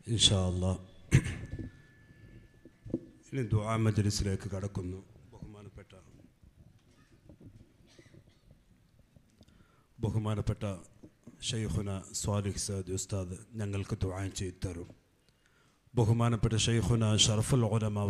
ഇൻഷാ അല്ലാഹ് ഇനി ദുആ മജ്ലിസിലേക്ക് കടക്കുന്നു. ബഹുമാനപ്പെട്ട ഷെയ്ഖുന സ്വാലിഹ് സഅദി ഉസ്താദ് ഞങ്ങൾക്ക് ദുആ ചെയ്തു തരും. ബഹുമാനപ്പെട്ട ഷെയ്ഖുന ഷറഫുൽ ഉലമ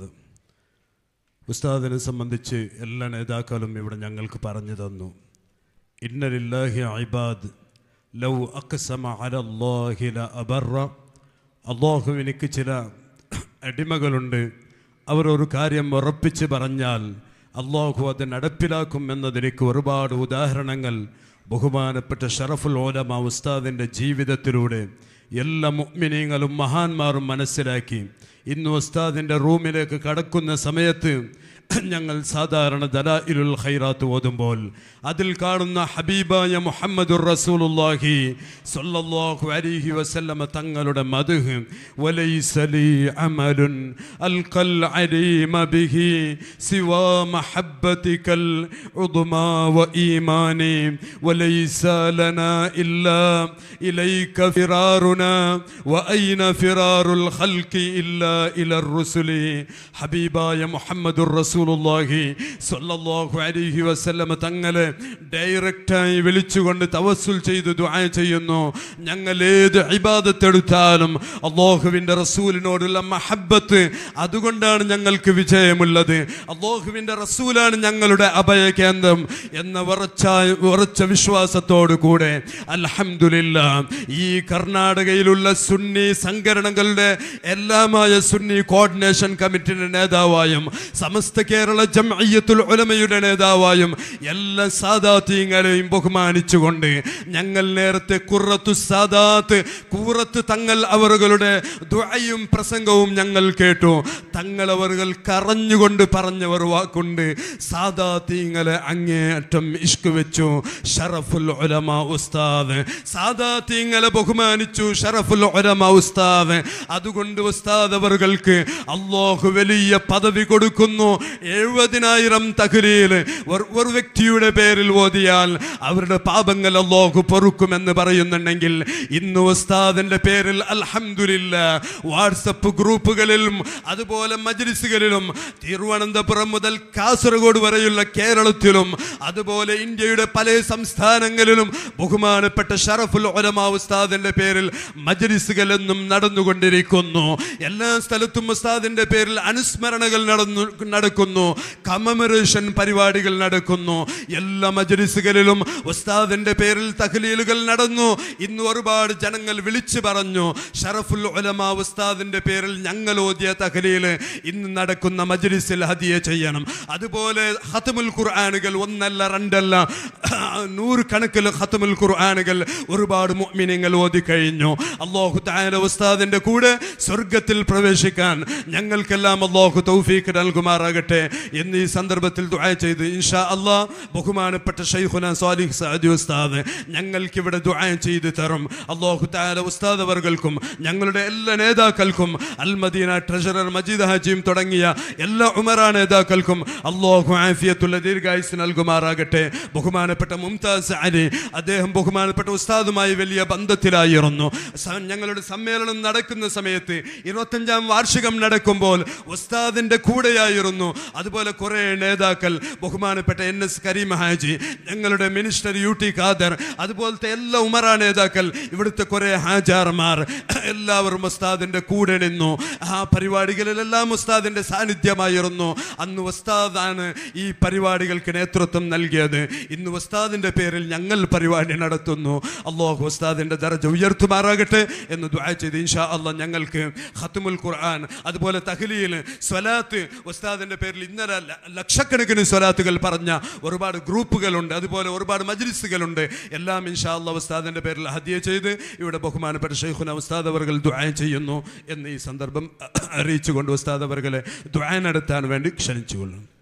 ഉസ്താദിനെ സംബന്ധിച്ച് എല്ലാ നേതാക്കളും ഇവിടെ ഞങ്ങൾക്ക് പറഞ്ഞു തന്നു. ഇന്ന ലില്ലാഹി ഇബാദ് ലൗ അഖ്സമ അലല്ലാഹി ലഅബറ. അല്ലാഹുവിനിക്ക് ചില അടിമകളുണ്ട്, അവർ ഒരു കാര്യം ഉറപ്പിച്ച് പറഞ്ഞാൽ അല്ലാഹു അത് നടപ്പിലാക്കും എന്നതിലേക്ക് ഒരുപാട് ഉദാഹരണങ്ങൾ ബഹുമാനപ്പെട്ട ഷറഫുൽ ഉലമ ഉസ്താദിൻ്റെ ജീവിതത്തിലൂടെ എല്ലാ മുഅ്മിനീങ്ങളും മഹാന്മാരും മനസ്സിലാക്കി. ഇന്ന് ഉസ്താദിൻ്റെ റൂമിലേക്ക് കടക്കുന്ന സമയത്ത് ഞങ്ങൾ സാധാരണ ദലായിലുൽ ഖൈറാത്ത് ഓതുമ്പോൾ അതിൽ കാണുന്ന ഹബീബായ മുഹമ്മദുർ റസൂലുള്ളാഹി സ്വല്ലല്ലാഹു അലൈഹി വസല്ലമ തങ്ങളുടെ മദ്ഹ് വലൈസ ലീ അമലുൻ അൽഖൽ അലീമ ബിഹി സിവാ മഹബ്ബതികൽ ഉദ്മാ വ ഈമാനി വലൈസ ലനാ ഇല്ലാ ഇലൈക ഫിറാറുനാ വ ഐന ഫിറാറുൽ ഖൽഖി ഇല്ലാ ഇലർ റുസുലി. ഹബീബായ മുഹമ്മദുർ റസൂലുള്ളാഹി സ്വല്ലല്ലാഹു അലൈഹി വസല്ലമ തങ്ങളെ ഡയറക്റ്റായി വിളിച്ചുകൊണ്ട് തവസ്സുൽ ചെയ്ത് ദുആ ചെയ്യുന്നു. ഞങ്ങൾ ഏത് ഇബാദത്ത് എടുത്താലും അല്ലാഹുവിൻ്റെ റസൂലിനോടുള്ള മഹബ്ബത്ത്, അതുകൊണ്ടാണ് ഞങ്ങൾക്ക് വിജയമുള്ളത്. അല്ലാഹുവിൻ്റെ റസൂലാണ് ഞങ്ങളുടെ അഭയകേന്ദ്രം എന്ന ഉറച്ച വിശ്വാസത്തോടു കൂടെ അൽഹംദുലില്ലാഹ് ഈ കർണാടകയിലുള്ള സുന്നി സംഘടനകളുടെ എല്ലാമായ സുന്നി കോർഡിനേഷൻ കമ്മിറ്റിയുടെ നേതാവായും സമസ്ത കേരള ജംഇയ്യത്തുൽ ഉലമയുടെ നേതാവായും എല്ലാ സാദാത്യങ്ങളെയും ബഹുമാനിച്ചുകൊണ്ട് ഞങ്ങൾ നേരത്തെ ഖുറത്തു സാദാത്ത് കൂറത്ത് തങ്ങൾ അവരുടെ ദുആയും പ്രസംഗവും ഞങ്ങൾ കേട്ടു. തങ്ങൾ അവர்கள் കരഞ്ഞുകൊണ്ട് പറഞ്ഞ ഒരു വാക്കുണ്ട്, സാദാത്യങ്ങളെ അങ്ങേയറ്റം ഇഷ്ക് വെച്ചു ഷറഫുൽ ഉലമ ഉസ്താദ്. സാദാത്യങ്ങളെ ബഹുമാനിച്ചു ഷറഫുൽ ഉലമ ഉസ്താദ്. അതുകൊണ്ട് ഉസ്താദ് അവർക്ക് അല്ലാഹു വലിയ പദവി കൊടുക്കുന്നു. 70,000 തഹ്ലീൽ ഒരു വ്യക്തിയുടെ പേരിൽ ഓതിയാൽ അവരുടെ പാപങ്ങൾ അല്ലാഹു പൊറുക്കുമെന്ന് പറയുന്നുണ്ടെങ്കിൽ ഇന്ന് ഉസ്താദിന്റെ പേരിൽ അൽഹംദുലില്ലാഹ് വാട്സപ്പ് ഗ്രൂപ്പുകളിലും അതുപോലെ മജ്ലിസുകളിലും തിരുവനന്തപുരം മുതൽ കാസർഗോഡ് വരെയുള്ള കേരളത്തിലും അതുപോലെ ഇന്ത്യയുടെ പല സംസ്ഥാനങ്ങളിലും ബഹുമാനപ്പെട്ട ഷറഫുൽ ഉലമ ഉസ്താദിന്റെ പേരിൽ മജ്ലിസുകളെന്നും നടന്നുകൊണ്ടിരിക്കുന്നു. എല്ലാ സ്ഥലത്തും ഉസ്താദിന്റെ പേരിൽ അനുസ്മരണകൾ നടക്കുന്നു, കമമറേഷൻ പരിപാടികൾ നടക്കുന്നു. എല്ലാ മജ്ലിസുകളിലും ഉസ്താദിന്റെ പേരിൽ തഹ്ലീലുകൾ നടന്നു. ഇന്ന് ഒരുപാട് ജനങ്ങൾ വിളിച്ചു പറഞ്ഞു ഷറഫുൽ ഉലമ ഉസ്താദിന്റെ പേരിൽ ഞങ്ങൾ ഓതിയ തഹ്ലീൽ ഇന്ന് നടക്കുന്ന മജ്ലിസിൽ ഹദിയ ചെയ്യണം. അതുപോലെ ഖത്മുൽ ഖുർആനുകൾ ഒന്നല്ല രണ്ടല്ല 100 കണക്കിൽ ഖത്മുൽ ഖുർആനുകൾ ഒരുപാട് മുഅ്മിനീങ്ങൾ ഓതി കഴിഞ്ഞു. അല്ലാഹു തആല ഉസ്താദിന്റെ കൂടെ സ്വർഗ്ഗത്തിൽ പ്രവേശിക്കാൻ ഞങ്ങൾക്കെല്ലാം അല്ലാഹു തൗഫീഖ് നൽകുമാറാകട്ടെ എന്ന് ഈ സന്ദർഭത്തിൽ ദുആ ചെയ്ത് ഇൻഷാ അല്ലാഹ് ബഹുമാനപ്പെട്ട ഷൈഖുന സ്വാലിഹ് സഅദി ഉസ്താദ് ഞങ്ങൾക്ക് ഇവിടെ ദുആ ചെയ്തു തരും. അല്ലാഹു തആല ഉസ്താദ് അവർക്കും ഞങ്ങളുടെ എല്ലാ നേതാക്കൾക്കും അൽ മദീന ട്രഷറർ മജീദ് ഹാജിയും തുടങ്ങിയ എല്ലാ ഉമറ നേതാക്കൾക്കും അല്ലാഹു ആഫിയത്തുള്ള ദീർഘായുസ്സ് നൽകുമാറാകട്ടെ. ബഹുമാനപ്പെട്ട മുംതാസ് അലി, അദ്ദേഹം ബഹുമാനപ്പെട്ട ഉസ്താദുമായി വലിയ ബന്ധത്തിലായിരുന്നു. ഞങ്ങളുടെ സമ്മേളനം നടക്കുന്ന സമയത്ത് 25ാം വാർഷികം നടക്കുമ്പോൾ ഉസ്താദിന്റെ കൂടെയായിരുന്നു. അതുപോലെ കുറേ നേതാക്കൾ, ബഹുമാനപ്പെട്ട NS കരീം ഹാജി, ഞങ്ങളുടെ മിനിസ്റ്റർ UT ഖാദർ, അതുപോലത്തെ എല്ലാ ഉമറ നേതാക്കൾ, ഇവിടുത്തെ കുറേ ഹാജാർമാർ എല്ലാവരും ഉസ്താദിന്റെ കൂടെ നിന്നു. ആ പരിപാടികളിലെല്ലാം ഉസ്താദിന്റെ സാന്നിധ്യമായിരുന്നു. അന്ന് ഉസ്താദാണ് ഈ പരിപാടികൾക്ക് നേതൃത്വം നൽകിയത്. ഇന്ന് ഉസ്താദിന്റെ പേരിൽ ഞങ്ങൾ പരിപാടി നടത്തുന്നു. അല്ലാഹു ഉസ്താദിന്റെ ദർജ ഉയർത്തുമാറാകട്ടെ എന്ന് ദുആ ചെയ്ത് ഇൻഷാ അല്ലാഹ് ഞങ്ങൾക്ക് ഖത്മുൽ ഖുർആൻ അതുപോലെ തഹ്ലീൽ സ്വലാത്ത് ഉസ്താദിന്റെ പേരിൽ ഇന്നലെ ലക്ഷക്കണക്കിന് സ്വലാത്തുകൾ പറഞ്ഞ ഒരുപാട് ഗ്രൂപ്പുകളുണ്ട്, അതുപോലെ ഒരുപാട് മജ്ലിസുകളുണ്ട്. എല്ലാം ഇൻഷാ അല്ലാഹ് ഉസ്താദിന്റെ പേരിൽ ഹദിയ ചെയ്ത് ഇവിടെ ബഹുമാനപ്പെട്ട ഷൈഖുന ഉസ്താദ് അവർ ദുആ ചെയ്യുന്നു എന്ന് ഈ സന്ദർഭം അറിയിച്ചുകൊണ്ട് ഉസ്താദ് അവരെ ദുആ നടത്താൻ വേണ്ടി ക്ഷണിച്ചുകൊള്ളുന്നു.